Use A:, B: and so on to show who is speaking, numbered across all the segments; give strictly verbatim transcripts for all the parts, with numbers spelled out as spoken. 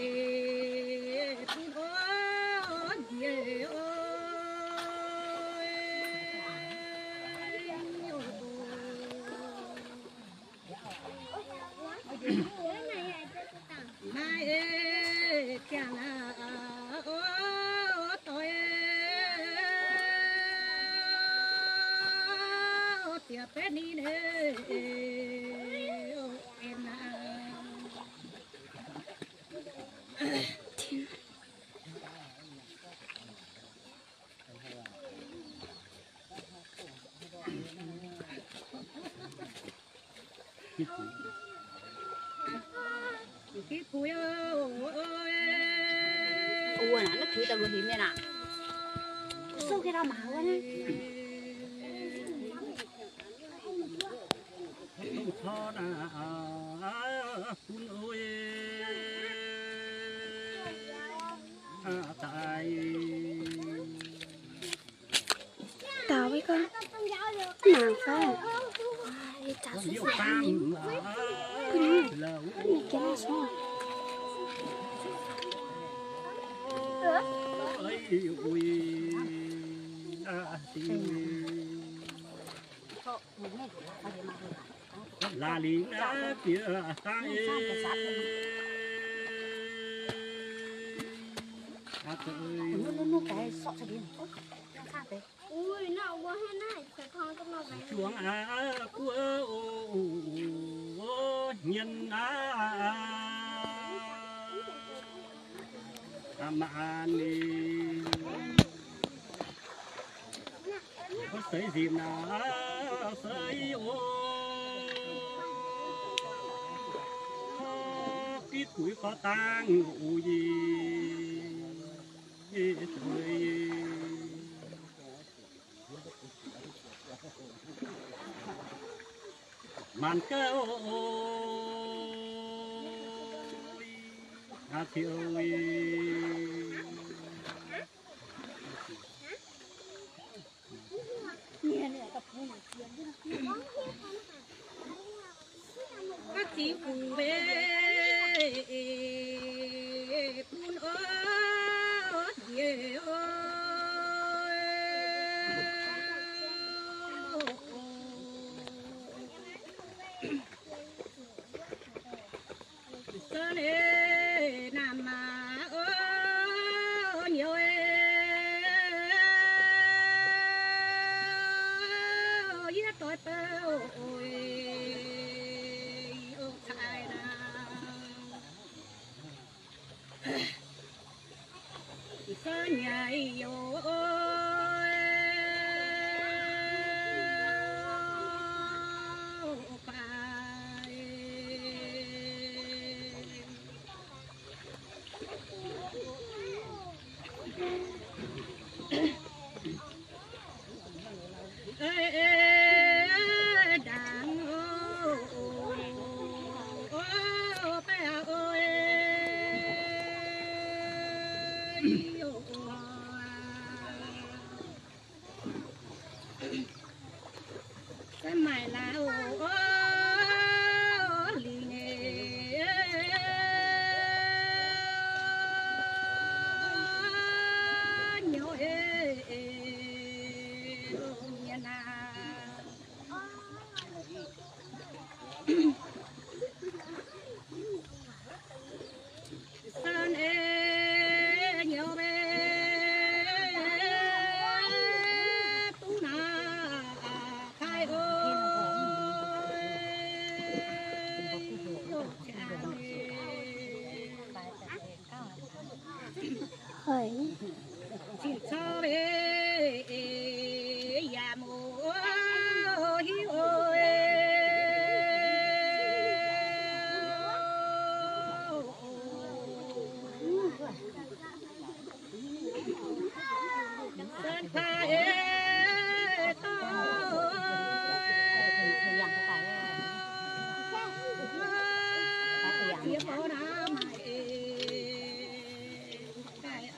A: cái cùi ơi
B: ủa nó thử tao hiểm này nè số cái đó mà quá nè
C: cho naคุณơi tại
D: tao với con nàng phải trả số
C: nhiều tam
D: cái này cái này sao
C: ơi ui là lý đã kia ta
B: nó cái sọ cho đi
D: ui nó quá hay này phải con trong nó vậy
C: chuông á của nhân á mà đi có sấy dìm nào sấy ô cái tuổi có tang ngủ gì trời màn kêu à thiêu
A: các chị cùng về tuôn ớt về ơi sơn ê nằm mà ơi nhiều ê yết tôi tao ôi ô khai nào sơn nhảy vô cái mày là ô lì nè nhiều ê nhà na sơn ê nhiều bê tú na khai ơi
D: hỏi
A: chỉ cho bé già mù hiu ơi sơn pha ê to chia phố đá mày cái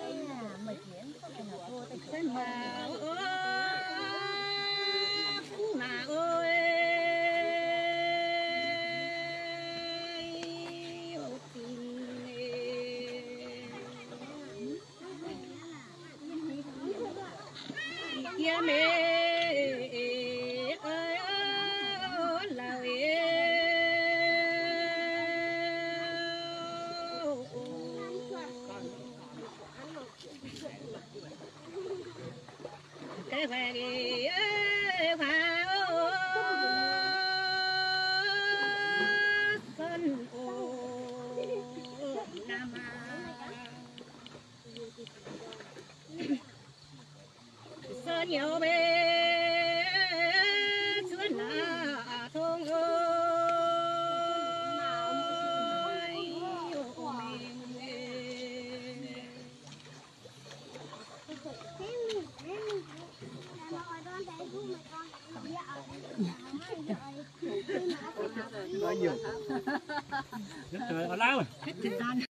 A: sơn màu phú nhà mẹ ơi là cái phải đi phải sân ô nam sơn nhiều bê xuân là thông ơi
C: nói nhiều. Trời ơi, lao.